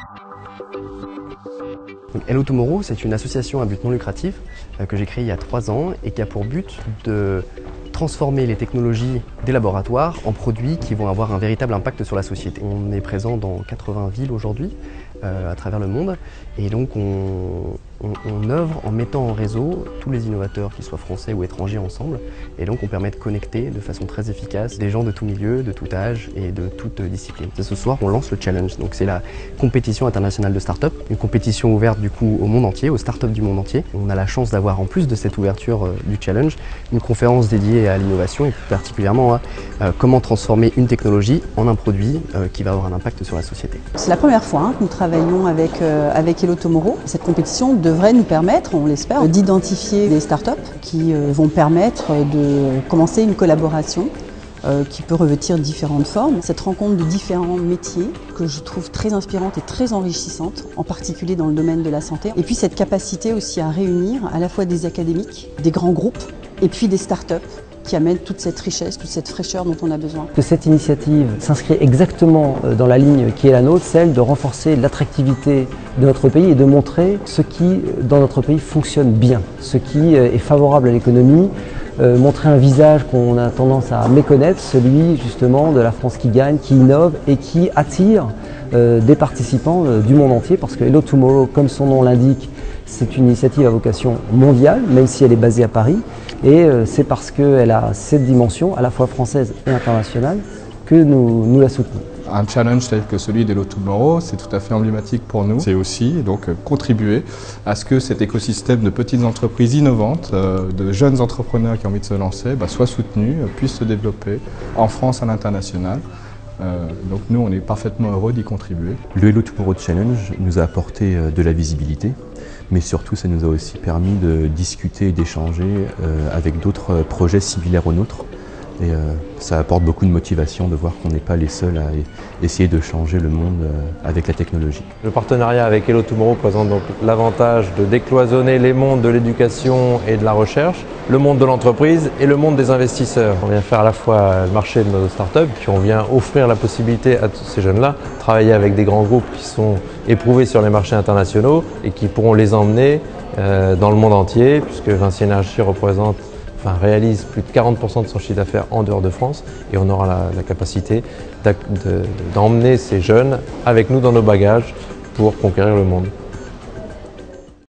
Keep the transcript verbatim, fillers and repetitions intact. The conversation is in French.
Hello Tomorrow, c'est une association à but non lucratif euh, que j'ai créée il y a trois ans et qui a pour but de transformer les technologies des laboratoires en produits qui vont avoir un véritable impact sur la société. On est présent dans quatre-vingts villes aujourd'hui euh, à travers le monde et donc on, on, on œuvre en mettant en réseau tous les innovateurs, qu'ils soient français ou étrangers, ensemble, et donc on permet de connecter de façon très efficace des gens de tout milieu, de tout âge et de toute discipline. Ce soir on lance le challenge, donc c'est la compétition internationale de start-up, une compétition ouverte du coup au monde entier, aux start-up du monde entier. On a la chance d'avoir en plus de cette ouverture euh, du challenge, une conférence dédiée à l'innovation et plus particulièrement à euh, comment transformer une technologie en un produit euh, qui va avoir un impact sur la société. C'est la première fois hein, que nous travaillons avec, euh, avec Hello Tomorrow. Cette compétition devrait nous permettre, on l'espère, d'identifier des startups qui euh, vont permettre de commencer une collaboration euh, qui peut revêtir différentes formes. Cette rencontre de différents métiers que je trouve très inspirante et très enrichissante, en particulier dans le domaine de la santé. Et puis cette capacité aussi à réunir à la fois des académiques, des grands groupes et puis des startups qui amènent toute cette richesse, toute cette fraîcheur dont on a besoin. Que cette initiative s'inscrit exactement dans la ligne qui est la nôtre, celle de renforcer l'attractivité de notre pays et de montrer ce qui, dans notre pays, fonctionne bien, ce qui est favorable à l'économie, euh, montrer un visage qu'on a tendance à méconnaître, celui justement de la France qui gagne, qui innove et qui attire euh, des participants euh, du monde entier, parce que Hello Tomorrow, comme son nom l'indique, c'est une initiative à vocation mondiale, même si elle est basée à Paris. Et c'est parce qu'elle a cette dimension, à la fois française et internationale, que nous, nous la soutenons. Un challenge tel que celui d'Hello Tomorrow, c'est tout à fait emblématique pour nous. C'est aussi donc contribuer à ce que cet écosystème de petites entreprises innovantes, de jeunes entrepreneurs qui ont envie de se lancer, bah, soit soutenu, puisse se développer en France, à l'international. Euh, donc nous, on est parfaitement heureux d'y contribuer. Le Hello Tomorrow Challenge nous a apporté de la visibilité, mais surtout ça nous a aussi permis de discuter et d'échanger euh, avec d'autres projets similaires aux nôtres. Et euh, ça apporte beaucoup de motivation de voir qu'on n'est pas les seuls à essayer de changer le monde euh, avec la technologie. Le partenariat avec Hello Tomorrow présente donc l'avantage de décloisonner les mondes de l'éducation et de la recherche, le monde de l'entreprise et le monde des investisseurs. On vient faire à la fois le marché de nos startups, puis on vient offrir la possibilité à tous ces jeunes-là de travailler avec des grands groupes qui sont éprouvés sur les marchés internationaux et qui pourront les emmener euh, dans le monde entier, puisque Vinci Énergie représente Enfin, réalise plus de quarante pour cent de son chiffre d'affaires en dehors de France, et on aura la, la capacité d'emmener ces jeunes avec nous dans nos bagages pour conquérir le monde.